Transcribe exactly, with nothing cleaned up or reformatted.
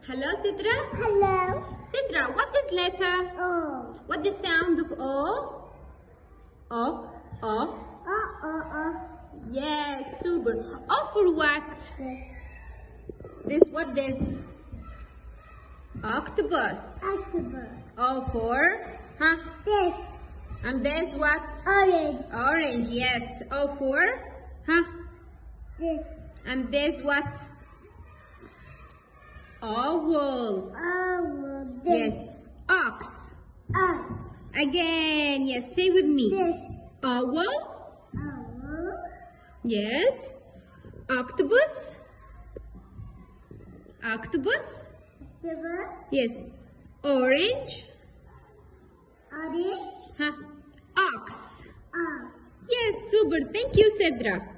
Hello, Sidra. Hello. Sidra, what is letter? O. What the sound of O? O. O. O, O, O. Yes, super. O for what? This. This, what this? Octopus. Octopus. O for? Huh? This. And this what? Orange. Orange, yes. O for? Huh? This. And this what? Owl. Owl. This. Yes. Ox. Ox. Again, yes. Say with me. This. Owl. Owl. Yes. Octopus. Octopus. Octopus. Yes. Orange. Orange. Huh? Ox. Ox. Yes, super. Thank you, Sidra.